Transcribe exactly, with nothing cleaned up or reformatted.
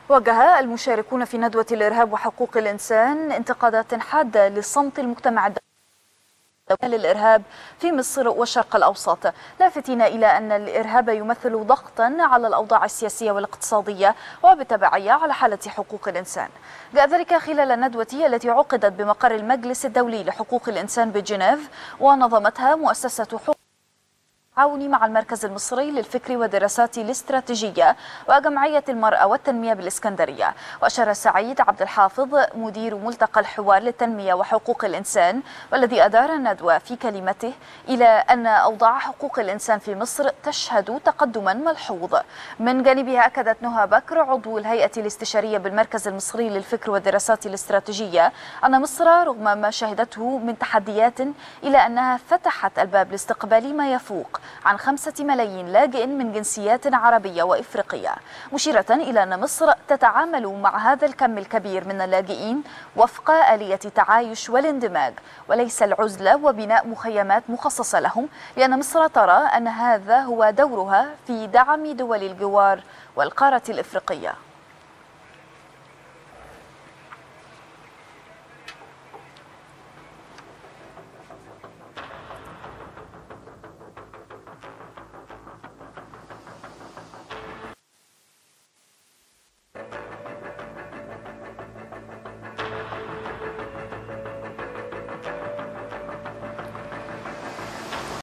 وجه المشاركون في ندوة الإرهاب وحقوق الإنسان انتقادات حادة لصمت المجتمع الدولي للإرهاب في مصر والشرق الأوسط، لافتين إلى أن الإرهاب يمثل ضغطا على الأوضاع السياسية والاقتصادية وبالتبعية على حالة حقوق الإنسان. جاء ذلك خلال الندوة التي عقدت بمقر المجلس الدولي لحقوق الإنسان بجنيف، ونظمتها مؤسسة حقوق تعاوني مع المركز المصري للفكر والدراسات الاستراتيجية وجمعية المرأة والتنمية بالإسكندرية. وأشار سعيد عبد الحافظ مدير ملتقى الحوار للتنمية وحقوق الإنسان والذي أدار الندوة في كلمته إلى أن أوضاع حقوق الإنسان في مصر تشهد تقدما ملحوظ. من جانبها أكدت نهى بكر عضو الهيئة الاستشارية بالمركز المصري للفكر والدراسات الاستراتيجية أن مصر رغم ما شهدته من تحديات إلى أنها فتحت الباب لاستقبال ما يفوق عن خمسة ملايين لاجئ من جنسيات عربية وإفريقية، مشيرة إلى أن مصر تتعامل مع هذا الكم الكبير من اللاجئين وفق آلية التعايش والاندماج وليس العزلة وبناء مخيمات مخصصة لهم، لأن مصر ترى أن هذا هو دورها في دعم دول الجوار والقارة الإفريقية.